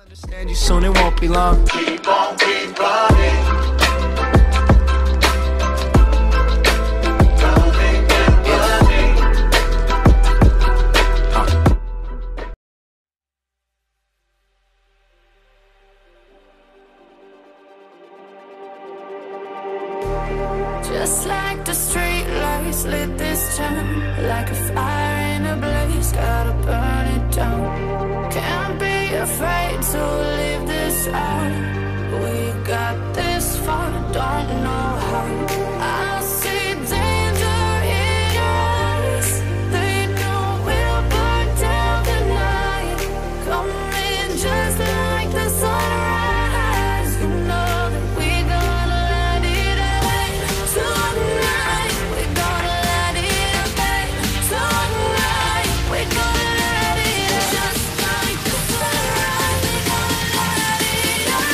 Understand you soon, it won't be long. Keep on, keep running. Just like the street lights lit this town, like a fire in a blaze, gotta burn it down. Can't be afraid to leave this out. We got this far, don't know how. I see danger in your eyes. They know we'll burn down the night. Coming just like the sunrise. You know that we gonna let it out tonight. We gonna let it out tonight. We gonna let it out just like the sunrise. We gonna let it out.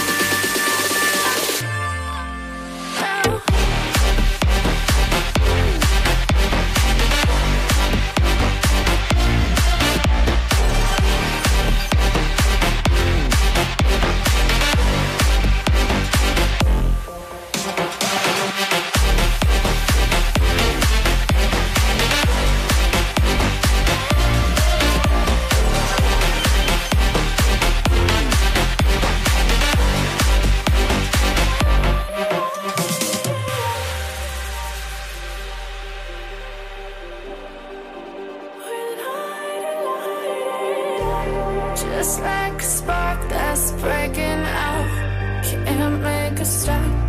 Just like a spark that's breaking out, can't make a stop.